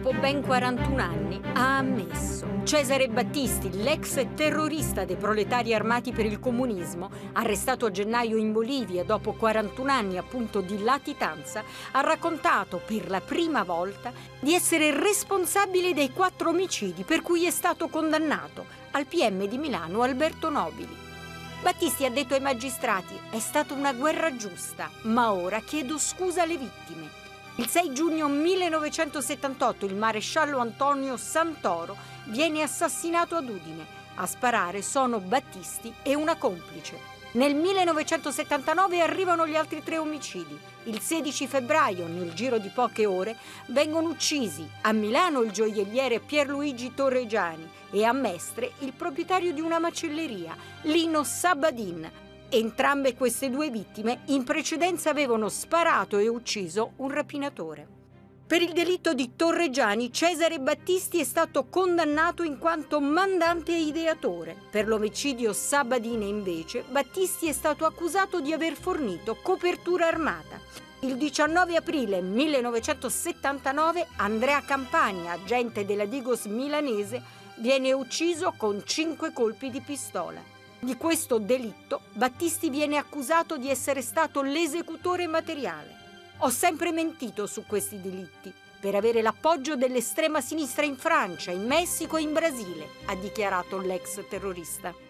dopo ben 41 anni, ha ammesso. Cesare Battisti, l'ex terrorista dei proletari armati per il comunismo, arrestato a gennaio in Bolivia dopo 41 anni appunto di latitanza, ha raccontato per la prima volta di essere responsabile dei 4 omicidi per cui è stato condannato al PM di Milano Alberto Nobili. Battisti ha detto ai magistrati: è stata una guerra giusta, ma ora chiedo scusa alle vittime. Il 6 giugno 1978 il maresciallo Antonio Santoro viene assassinato ad Udine. A sparare sono Battisti e una complice. Nel 1979 arrivano gli altri 3 omicidi. Il 16 febbraio, nel giro di poche ore, vengono uccisi a Milano il gioielliere Pierluigi Torregiani e a Mestre il proprietario di una macelleria, Lino Sabbadin. Entrambe queste 2 vittime in precedenza avevano sparato e ucciso un rapinatore. Per il delitto di Torregiani, Cesare Battisti è stato condannato in quanto mandante e ideatore. Per l'omicidio Sabbadine, invece, Battisti è stato accusato di aver fornito copertura armata. Il 19 aprile 1979 Andrea Campagna, agente della Digos milanese, viene ucciso con 5 colpi di pistola. Di questo delitto Battisti viene accusato di essere stato l'esecutore materiale. Ho sempre mentito su questi delitti per avere l'appoggio dell'estrema sinistra in Francia, in Messico e in Brasile, ha dichiarato l'ex terrorista.